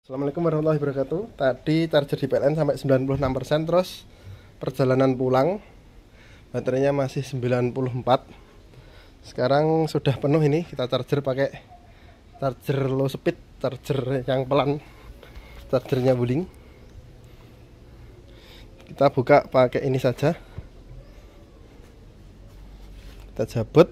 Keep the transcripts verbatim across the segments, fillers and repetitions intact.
Assalamualaikum warahmatullahi wabarakatuh. Tadi charger di P L N sampai sembilan puluh enam persen, terus perjalanan pulang baterainya masih sembilan puluh empat. Sekarang sudah penuh ini, kita charger pakai charger low speed, charger yang pelan, chargernya Wuling. Kita buka pakai ini saja. Kita cabut.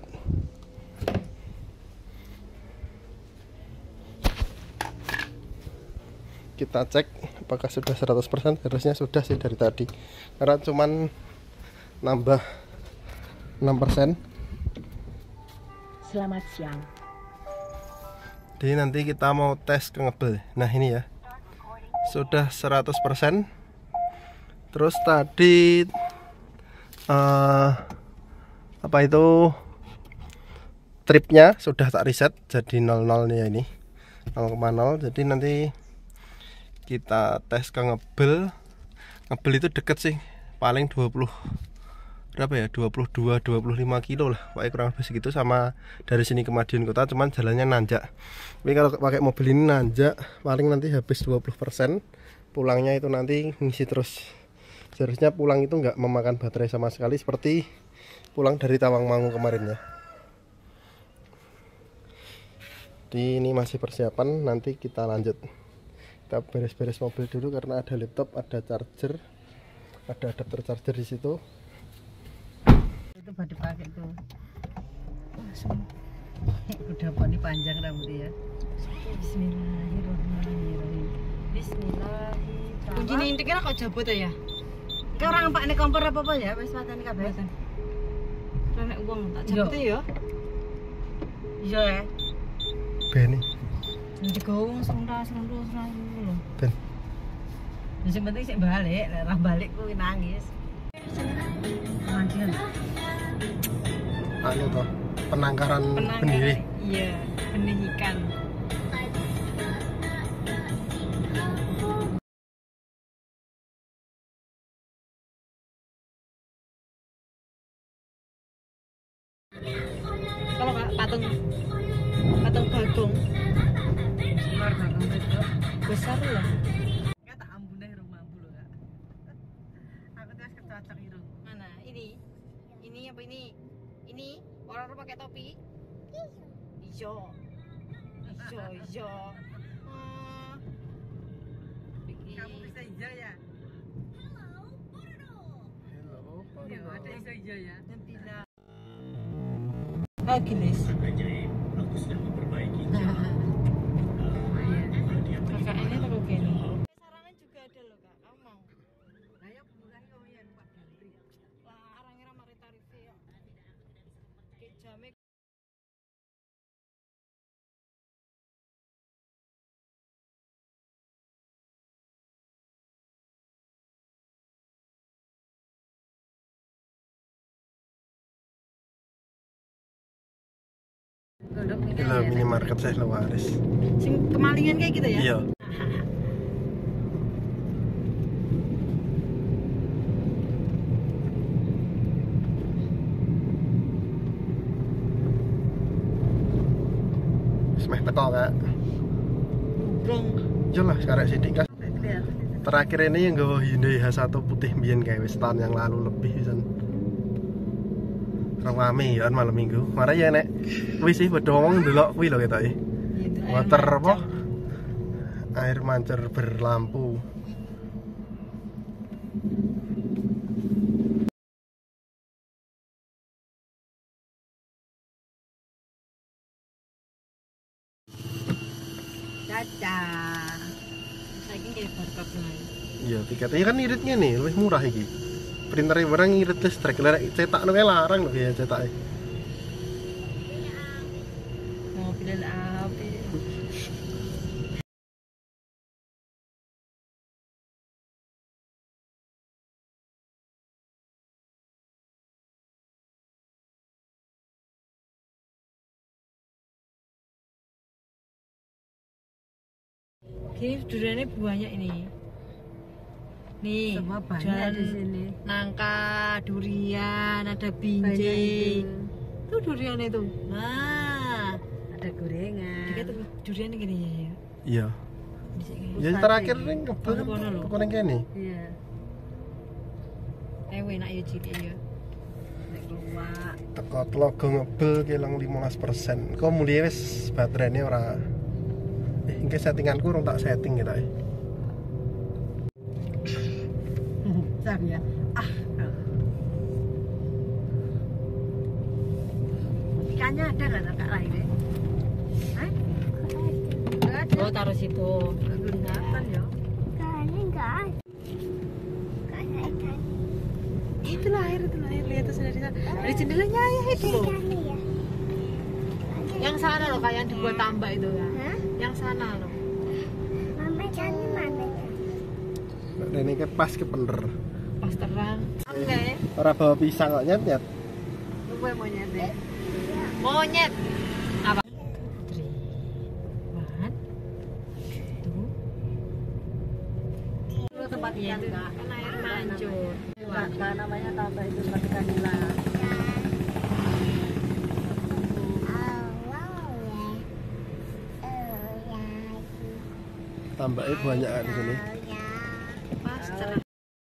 Kita cek apakah sudah seratus persen. Harusnya sudah sih dari tadi, karena cuman nambah enam persen. Selamat siang. Jadi nanti kita mau tes ke ngebel. Nah ini ya, sudah seratus persen. Terus tadi uh, apa itu tripnya sudah tak reset jadi nol nol nih ya, ini nol koma nol. Jadi nanti kita tes ke ngebel. Ngebel itu deket sih, paling dua puluh berapa ya, dua puluh dua dua puluh lima kilo lah, pakai kurang lebih segitu. Sama dari sini ke Madiun Kota, cuman jalannya nanjak. Tapi kalau pakai mobil ini nanjak paling nanti habis dua puluh persen. Pulangnya itu nanti ngisi terus. Seharusnya pulang itu nggak memakan baterai sama sekali, seperti pulang dari Tawangmangu kemarin ya. Di ini masih persiapan, nanti kita lanjut. Kita beres-beres mobil dulu karena ada laptop, ada charger, ada adapter charger di situ. Itu pada pakai tuh. Udah poni panjang rambutnya ya. Bismillahirrahmanirrahim. Bismillahirrahmanirrahim. Kuncinya intiknya kok jabut ya? Kayak orang pak nih kompor apa apa ya? Wes pateni kabeh. Renek uang tak jabut ya. Iya ya. Beni. Nanti gaung serunda serunda serunda lho. Ben. Yang penting sih balik, lah balik kuwi nangis. Mandian. Anu toh, penangkaran benih. Iya, benih ikan. Kalau Kak patung patung bagong. Besar bagong itu. Besar loh. Enggak tak ambune rumah dulu, Kak. Aku terus kecocok irung. Mana? Ini. Ini apa ini? Ini orang-orang pakai topi. Ijo. Ijo, ijo. Hmm. Kamu bisa ijo ya? Hello, Ya, ada ijo ijo ya. Nempila. Oh, gilis. Aku sedang memperbaiki Kakak ini toko gini. Sarangan juga ada loh Kak, kamu mau? Nah ya bukan kau yang Pak Gantri. Lah arang-arang mari tarifnya ya. Kayak jamek. Gila, minimarket saya Lawaris. Sing kemalingan kayak gitu ya? Iya. Semeh petok Kak. Brong. Jelas karek sidik Kak. Terakhir ini yang gawa Hyundai H satu putih mbiyen kayak wis tahun yang lalu lebih pisan. Rame ya malam minggu. Mara ya nek wis sih padha ngomong ndelok kuwi lho ketoke. Water apa? Air mancur berlampu. Caca. Saiki kayak barcode lain. Iya, tiketnya kan iritnya nih lebih murah iki. Printernya barang irit listrik, lek cetak nang larang lho ya cetake. Mobil api. Oke, duriannya banyak ini. Nih, semua banyak jualan di sini. Nangka, durian, ada binjai. Itu durian itu. Nah, Ada gorengan. dikit durian gini ya. Iya. Ya terakhir ning ngebel Oh, kono lho. kok ning kene. Iya. Ewe nak ya cilik ya. Nek keluar. Teko telaga ngebel kelang lima belas persen. Kok mulih wis baterainya ora. Eh, iki settinganku urung tak setting gitu. Sab ya. Ah. Ikannya ada nggak kakak lain ya? Hah? Nggak ada. Oh taruh situ. Kelihatan ya. Itu air, itu air. Lihat tuh dari sana. Dari jendelanya ya itu loh. Yang sana loh, kayak yang dibuat tambak itu ya. Yang sana loh. Nek ini ke pas ke bener. Pas terang. Enggak. Ora bawa pisang kok nyet-nyet. Gue monyet deh. Monyet. Apa? One, two. Itu tempat ikan enggak? Kan air mancur. Enggak, namanya tambah itu tempat ikan nila. Tambahnya banyak di sini. Pas terang.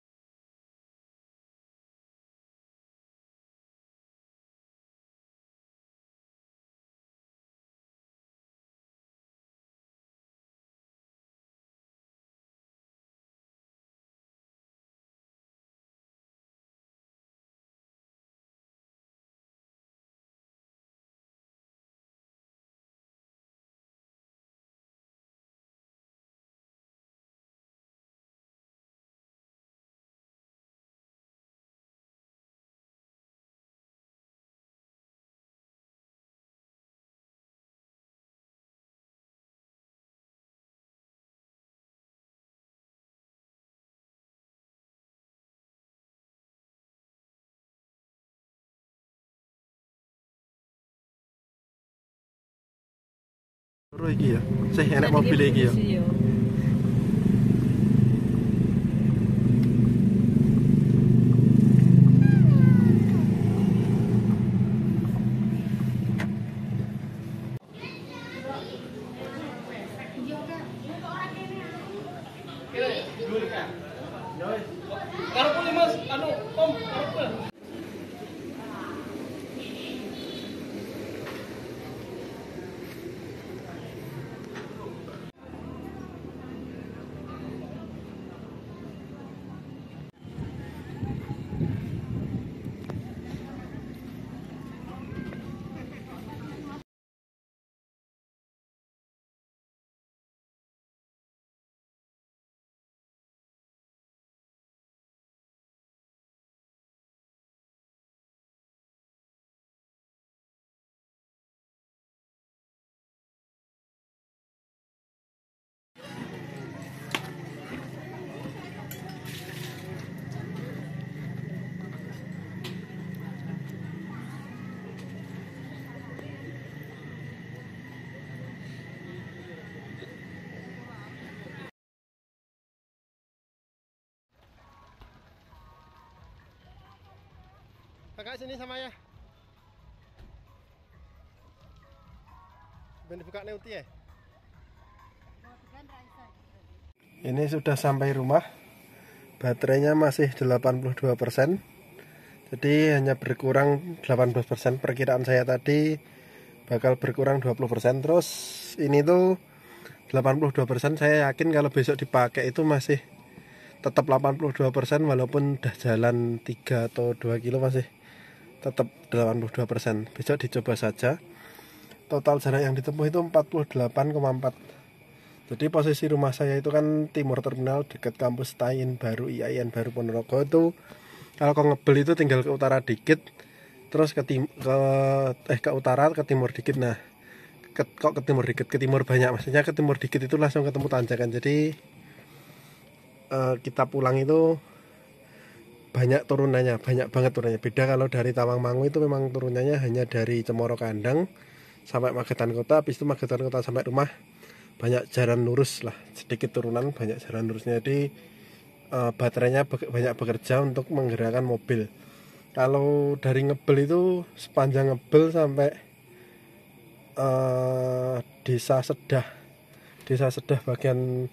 Terus iki ya. Sih enak mobil iki ya. Kakak sini sama ya. Ben dibuka neuti ya. Ini sudah sampai rumah. Baterainya masih delapan puluh dua persen. Jadi hanya berkurang delapan belas persen. Perkiraan saya tadi bakal berkurang dua puluh persen. Terus ini tuh delapan puluh dua persen. Saya yakin kalau besok dipakai itu masih tetap delapan puluh dua persen, walaupun udah jalan tiga atau dua kilo masih tetap delapan puluh dua persen. Besok dicoba saja. Total jarak yang ditempuh itu empat puluh delapan koma empat. Jadi posisi rumah saya itu kan timur terminal dekat kampus T A I N baru, I A I N baru Ponorogo. Itu kalau kau ngebel itu tinggal ke utara dikit, terus ke tim, ke eh ke utara ke timur dikit. Nah, ke, kok ke timur dikit, ke timur banyak, maksudnya ke timur dikit itu langsung ketemu tanjakan. Jadi eh, kita pulang itu banyak turunannya, banyak banget turunannya. Beda kalau dari Tawangmangu itu memang turunannya hanya dari Cemoro Kandang sampai Magetan Kota. Habis itu Magetan Kota sampai rumah banyak jalan lurus lah, sedikit turunan banyak jalan lurusnya. Jadi uh, baterainya be banyak bekerja untuk menggerakkan mobil. Kalau dari ngebel itu sepanjang ngebel sampai uh, desa Sedah, desa Sedah bagian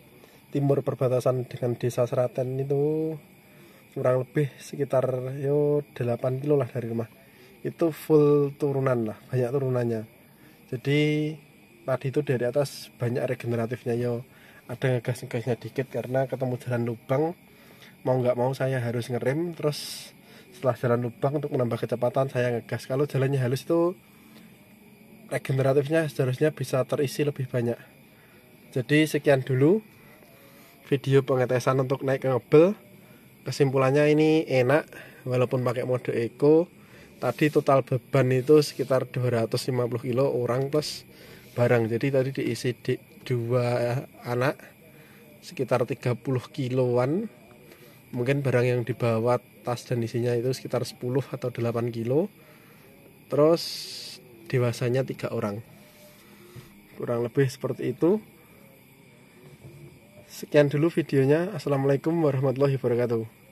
timur perbatasan dengan desa Seraten itu kurang lebih sekitar yo delapan kilo lah dari rumah. Itu full turunan lah, banyak turunannya. Jadi tadi itu dari atas banyak regeneratifnya, yo ada ngegas-ngegasnya dikit karena ketemu jalan lubang. Mau nggak mau saya harus ngerem, terus setelah jalan lubang untuk menambah kecepatan saya ngegas. Kalau jalannya halus itu regeneratifnya seharusnya bisa terisi lebih banyak. Jadi sekian dulu video pengetesan untuk naik ke ngebel. Kesimpulannya ini enak walaupun pakai mode eco. Tadi total beban itu sekitar dua ratus lima puluh kilo orang plus barang. Jadi tadi diisi di dua anak sekitar tiga puluh kiloan. Mungkin barang yang dibawa tas dan isinya itu sekitar sepuluh atau delapan kilo. Terus dewasanya tiga orang. Kurang lebih seperti itu. Sekian dulu videonya. Assalamualaikum warahmatullahi wabarakatuh.